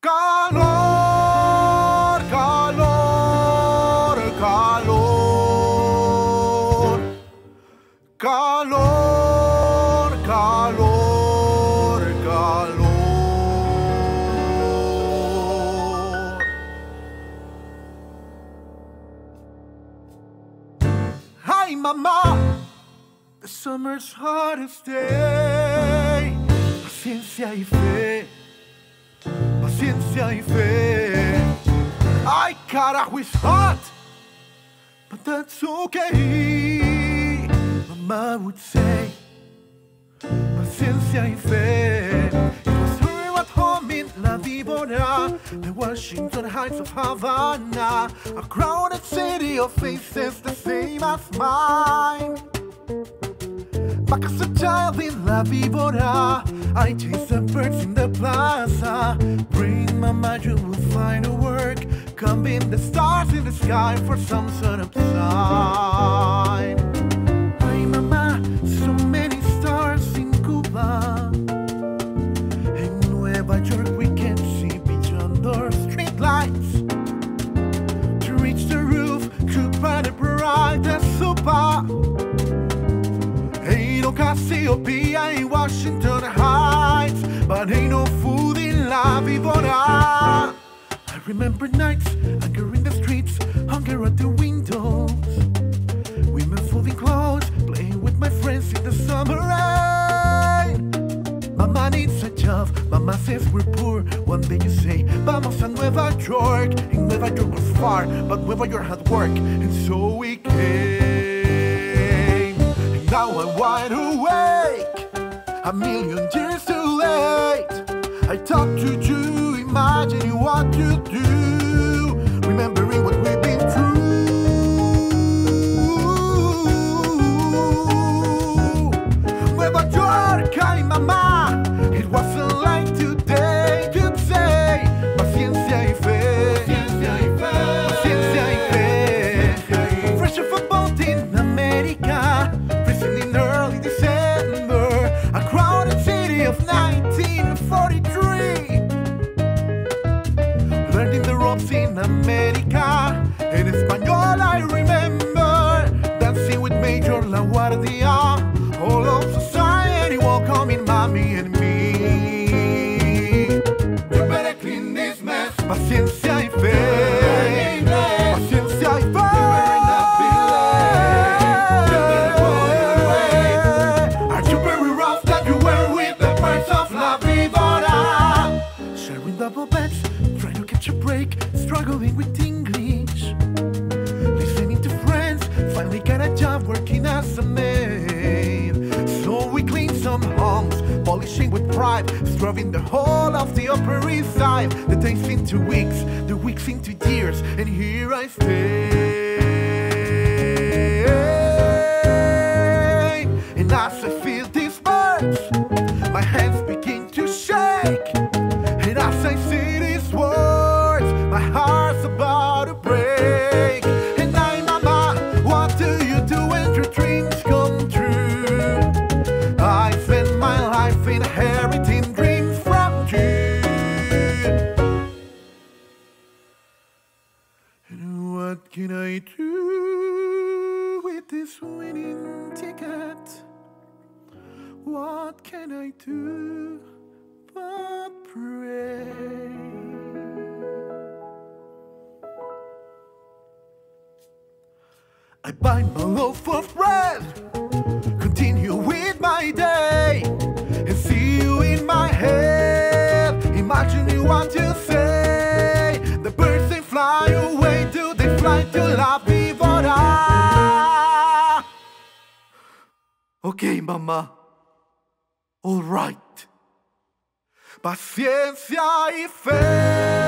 Calor, calor, calor. Calor, calor, calor. Hi, mama, the summer's hottest day. Paciencia y fe. Paciencia y fe. Ay, carajo, it's hot, but that's okay. Mama would say, paciencia y fe. It was her at home in La Víbora, the Washington Heights of Havana, a crowded city of faces the same as mine. Back as a child in La Víbora, I chased the birds in the plaza. Bring mama, you will find a work. Combing the stars in the sky for some sort of sign. Ay, mama, so many stars in Cuba. In Nueva York we can see beyond our street lights. To reach the roof, could buy the brightest super. Ain't no Cassiopeia in Washington Heights, but ain't no food in La Víbora. I remember nights, hunger in the streets, hunger at the windows. Women folding clothes, playing with my friends in the summer rain. Mama needs a job, mama says we're poor. One day you say, vamos a Nueva York. In Nueva York was far, but Nueva York had work, and so we came. And now I'm wide awake, a million years too late. I talk to you, imagining what you do, remembering what we've been through. Nueva York, ay mamá, it wasn't like today. You'd say, paciencia y fe, paciencia y fe, paciencia y fe. Fresh off a boat in America, freezing in early December, a crowded city of 1943. Learning the ropes in America. In Español I remember dancing with Major La Guardia. All of society welcoming mommy and me. You better clean this mess. Paciencia y fe. Paciencia y fe. Are you very rough that you were with the birds of La Víbora? Sharing double beds, trying to catch a break, struggling with English. Listening to friends, finally got a job working as a maid. So we cleaned some homes, polishing with pride, scrubbing the whole of the Upper East Side. The days into weeks, the weeks into years, and here I stay. And as I feel these birds, my hands begin to shake. And as I say these words, my heart's about to break. And I, mama, what do you do when your dreams come true? I spend my life inheriting dreams from you. And what can I do with this winning ticket? What can I do but pray? I buy my loaf of bread, continue with my day, and see you in my head, imagining what you say. The birds they fly away, do they fly to La Víbora? Okay, mama, all right. Paciencia y fe.